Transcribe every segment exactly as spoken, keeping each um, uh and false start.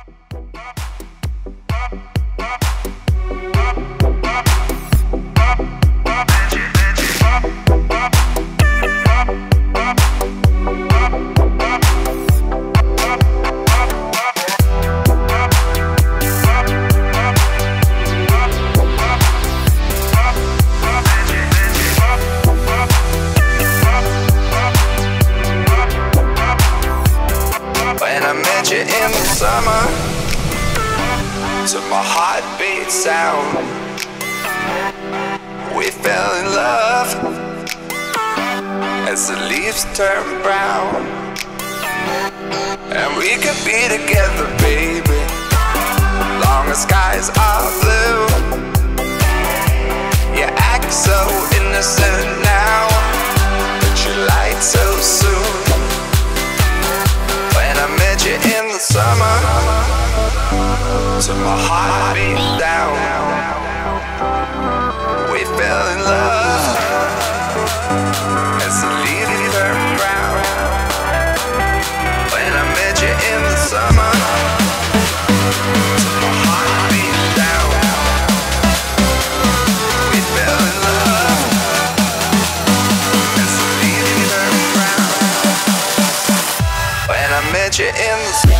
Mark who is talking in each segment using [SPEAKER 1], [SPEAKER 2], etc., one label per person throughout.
[SPEAKER 1] In the summer, to my heartbeat sound, we fell in love as the leaves turn brown. And we could be together, baby, long as skies are blue. You act so innocent now, but you lied so soon. When I met you in the summer, to my heart beat down, we fell in love as the leaves turned brown. When I met you in the summer, to my heart beat down, we fell in love as the leaves turned brown. When I met you in the summer.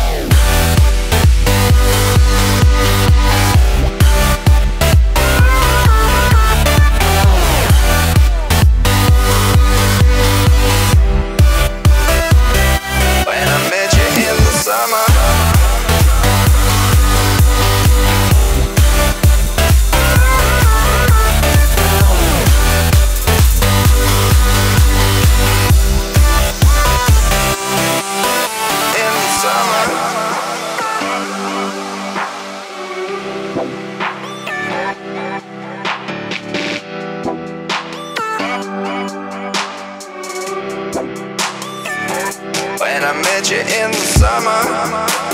[SPEAKER 1] When I met you in the summer.